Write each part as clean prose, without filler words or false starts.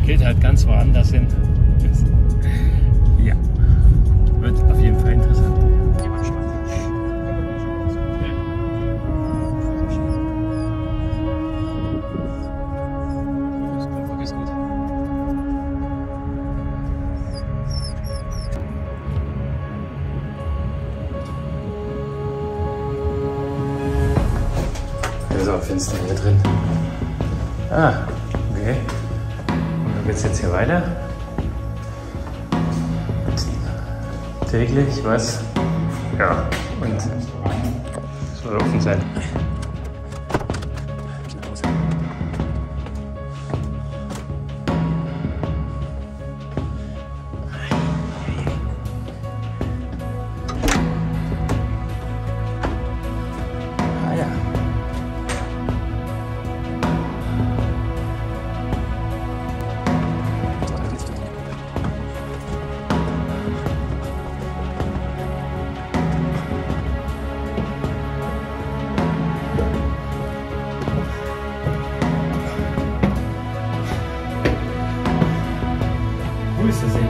geht halt ganz woanders hin. Ja, wird auf jeden Fall interessant. So, Fenster hier drin. Ah, okay. Und dann geht's jetzt hier weiter. Täglich, was? Ja, und soll offen sein. Grüße sehen.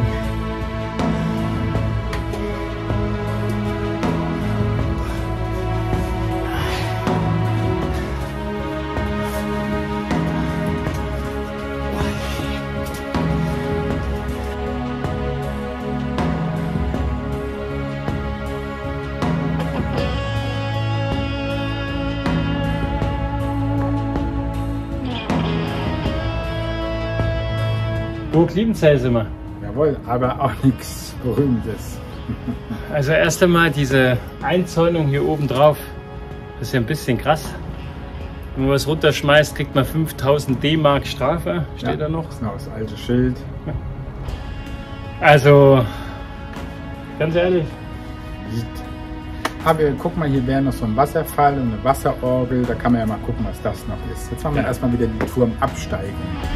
Burg Liebenzell sind wir. Jawohl, aber auch nichts Berühmtes. Also erst einmal diese Einzäunung hier oben drauf, das ist ja ein bisschen krass. Wenn man was runterschmeißt, kriegt man 5000 D-Mark Strafe, steht da noch. Das ist noch das alte Schild. Also, ganz ehrlich. Aber guck mal, hier wäre noch so ein Wasserfall und eine Wasserorgel, da kann man ja mal gucken, was das noch ist. Jetzt machen wir erstmal wieder die Turmabsteigung.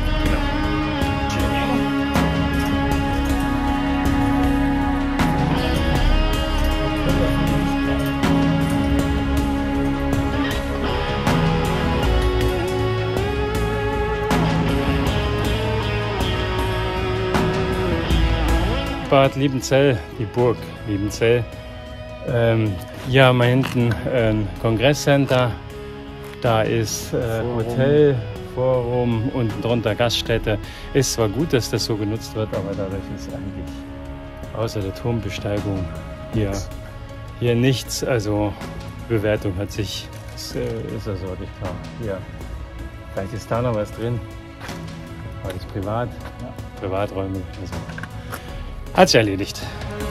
Bad Liebenzell, die Burg Liebenzell. Hier haben wir hinten ein Kongresscenter, da ist Hotel, Forum, unten drunter Gaststätte. Ist zwar gut, dass das so genutzt wird, aber dadurch ist eigentlich außer der Turmbesteigung hier nichts. Also Bewertung hat sich, ist also wirklich klar. Ja. Vielleicht ist da noch was drin, aber das ist privat, Privaträume. Also. Hat sich erledigt.